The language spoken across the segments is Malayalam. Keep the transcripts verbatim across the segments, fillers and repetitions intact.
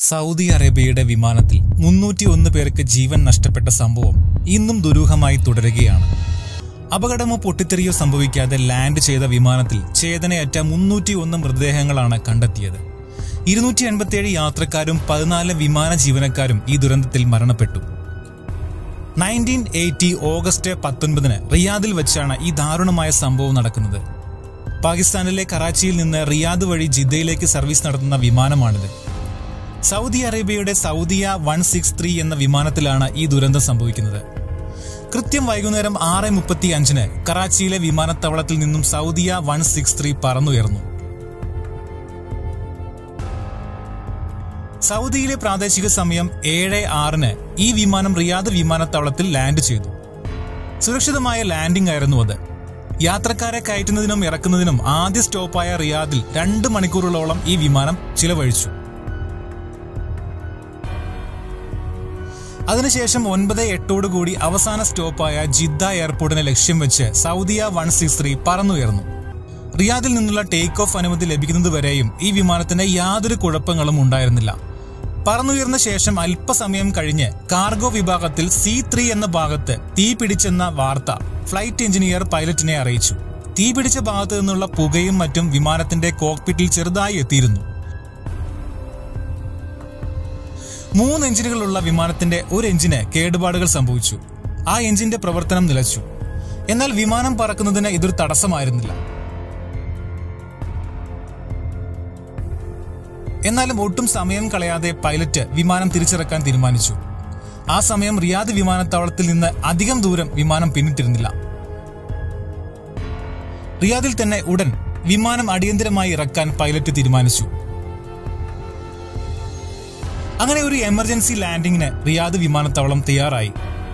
സൗദി അറേബ്യയുടെ വിമാനത്തിൽ മുന്നൂറ്റി ഒന്ന് പേർക്ക് ജീവൻ നഷ്ടപ്പെട്ട സംഭവം ഇന്നും ദുരൂഹമായി തുടരുകയാണ്. അപകടമോ പൊട്ടിത്തെറിയോ സംഭവിക്കാതെ ലാൻഡ് ചെയ്ത വിമാനത്തിൽ ചേതനയറ്റ മുന്നൂറ്റി ഒന്ന് മൃതദേഹങ്ങളാണ് കണ്ടെത്തിയത്. ഇരുന്നൂറ്റി എൺപത്തിയേഴ് യാത്രക്കാരും പതിനാല് വിമാന ജീവനക്കാരും ഈ ദുരന്തത്തിൽ മരണപ്പെട്ടു. നയൻറ്റീൻ എയ്റ്റി ഓഗസ്റ്റ് പത്തൊൻപതിന് റിയാദിൽ വെച്ചാണ് ഈ ദാരുണമായ സംഭവം നടക്കുന്നത്. പാകിസ്ഥാനിലെ കറാച്ചിയിൽ നിന്ന് റിയാദ് വഴി ജിദ്ദയിലേക്ക് സർവീസ് നടത്തുന്ന വിമാനമാണിത്. സൗദി അറേബ്യയുടെ സൗദിയ വൺ സിക്സ് ത്രീ എന്ന വിമാനത്തിലാണ് ഈ ദുരന്തം സംഭവിക്കുന്നത്. കൃത്യം വൈകുന്നേരം ആറ് മുപ്പത്തി അഞ്ചിന് കറാച്ചിയിലെ വിമാനത്താവളത്തിൽ നിന്നും സൗദിയ വൺ സിക്സ് ത്രീ പറന്നുയർന്നു. സൗദിയിലെ പ്രാദേശിക സമയം ഏഴ് ആറിന് ഈ വിമാനം റിയാദ് വിമാനത്താവളത്തിൽ ലാൻഡ് ചെയ്തു. സുരക്ഷിതമായ ലാൻഡിംഗ് ആയിരുന്നു അത്. യാത്രക്കാരെ കയറ്റുന്നതിനും ഇറക്കുന്നതിനും ആദ്യ സ്റ്റോപ്പായ റിയാദിൽ രണ്ട് മണിക്കൂറുകളോളം ഈ വിമാനം ചിലവഴിച്ചു. അതിനുശേഷം ഒൻപത് എട്ടോടുകൂടി അവസാന സ്റ്റോപ്പായ ജിദ്ദ എയർപോർട്ടിനെ ലക്ഷ്യം വെച്ച് സൗദിയ വൺ സിക്സ് ത്രീ പറന്നുയർന്നു. റിയാദിൽ നിന്നുള്ള ടേക്ക് ഓഫ് അനുമതി ലഭിക്കുന്നതുവരെയും ഈ വിമാനത്തിന് യാതൊരു കുഴപ്പങ്ങളും ഉണ്ടായിരുന്നില്ല. പറന്നുയർന്ന ശേഷം അല്പസമയം കഴിഞ്ഞ് കാർഗോ വിഭാഗത്തിൽ സി ത്രീ എന്ന ഭാഗത്ത് തീ പിടിച്ചെന്ന വാർത്ത ഫ്ലൈറ്റ് എഞ്ചിനീയർ പൈലറ്റിനെ അറിയിച്ചു. തീ പിടിച്ച ഭാഗത്തു നിന്നുള്ള പുകയും മറ്റും വിമാനത്തിന്റെ കോക്പിറ്റിൽ ചെറുതായി എത്തിയിരുന്നു. മൂന്ന് എഞ്ചിനുകളുള്ള വിമാനത്തിന്റെ ഒരു എഞ്ചിന് കേടുപാടുകൾ സംഭവിച്ചു. ആ എഞ്ചിന്റെ പ്രവർത്തനം നിലച്ചു. എന്നാൽ വിമാനം പറക്കുന്നതിന് ഇതൊരു തടസ്സമായിരുന്നില്ല. എന്നാലും ഒട്ടും സമയം കളയാതെ പൈലറ്റ് വിമാനം തിരിച്ചിറക്കാൻ തീരുമാനിച്ചു. ആ സമയം റിയാദ് വിമാനത്താവളത്തിൽ നിന്ന് അധികം ദൂരം വിമാനം പിന്നിട്ടിരുന്നില്ല. റിയാദിൽ തന്നെ ഉടൻ വിമാനം അടിയന്തരമായി ഇറക്കാൻ പൈലറ്റ് തീരുമാനിച്ചു. അങ്ങനെ ഒരു എമർജൻസി ലാൻഡിങ്ങിന് റിയാദ് വിമാനത്താവളം തയ്യാറായി.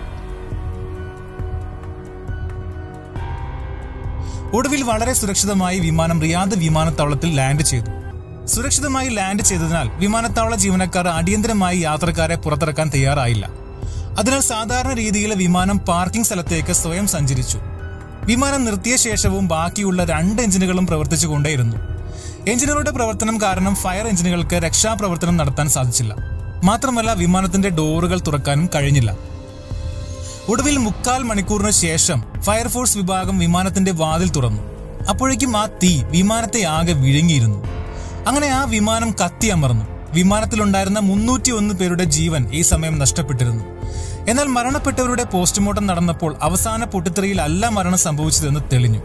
ഒടുവിൽ വളരെ സുരക്ഷിതമായി വിമാനം റിയാദ് വിമാനത്താവളത്തിൽ ലാൻഡ് ചെയ്തു. സുരക്ഷിതമായി ലാൻഡ് ചെയ്തതിനാൽ വിമാനത്താവള ജീവനക്കാർ അടിയന്തരമായി യാത്രക്കാരെ പുറത്തിറക്കാൻ തയ്യാറായില്ല. അതിനാൽ സാധാരണ രീതിയിൽ വിമാനം പാർക്കിംഗ് സ്ഥലത്തേക്ക് സ്വയം സഞ്ചരിച്ചു. വിമാനം നിർത്തിയ ശേഷവും ബാക്കിയുള്ള രണ്ട് എഞ്ചിനുകളും പ്രവർത്തിച്ചുകൊണ്ടേയിരുന്നു. എഞ്ചിനുകളുടെ പ്രവർത്തനം കാരണം ഫയർ എഞ്ചിനുകൾക്ക് രക്ഷാപ്രവർത്തനം നടത്താൻ സാധിച്ചില്ല. മാത്രമല്ല വിമാനത്തിന്റെ ഡോറുകൾ തുറക്കാനും കഴിഞ്ഞില്ല. ഒടുവിൽ മുക്കാൽ മണിക്കൂറിന് ശേഷം ഫയർഫോഴ്സ് വിഭാഗം വിമാനത്തിന്റെ വാതിൽ തുറന്നു. അപ്പോഴേക്കും ആ തീ വിമാനത്തെ ആകെ വിഴുങ്ങിയിരുന്നു. അങ്ങനെ ആ വിമാനം കത്തിയമർന്നു. വിമാനത്തിലുണ്ടായിരുന്ന മുന്നൂറ്റി ഒന്ന് പേരുടെ ജീവൻ ഈ സമയം നഷ്ടപ്പെട്ടിരുന്നു. എന്നാൽ മരണപ്പെട്ടവരുടെ പോസ്റ്റ്മോർട്ടം നടന്നപ്പോൾ അവസാന പൊട്ടിത്തെറിയിൽ അല്ല മരണം സംഭവിച്ചതെന്ന് തെളിഞ്ഞു.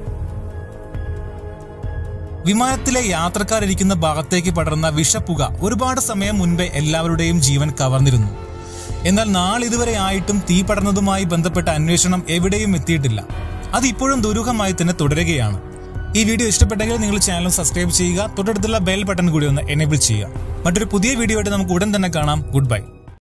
വിമാനത്തിലെ യാത്രക്കാരിരിക്കുന്ന ഭാഗത്തേക്ക് പടർന്ന വിഷപ്പുക ഒരുപാട് സമയം മുൻപേ എല്ലാവരുടെയും ജീവൻ കവർന്നിരുന്നു. എന്നാൽ നാളിതുവരെ ആയിട്ടും തീ പടർന്നതുമായി ബന്ധപ്പെട്ട അന്വേഷണം എവിടെയും എത്തിയിട്ടില്ല. അത് ഇപ്പോഴും ദുരൂഹമായി തന്നെ തുടരുകയാണ്. ഈ വീഡിയോ ഇഷ്ടപ്പെട്ടെങ്കിൽ നിങ്ങൾ ചാനൽ സബ്സ്ക്രൈബ് ചെയ്യുക. തൊട്ടടുത്തുള്ള ബെൽ ബട്ടൺ കൂടി ഒന്ന് എനേബിൾ ചെയ്യുക. മറ്റൊരു പുതിയ വീഡിയോ ആയിട്ട് നമുക്ക് ഉടൻ തന്നെ കാണാം. Good bye.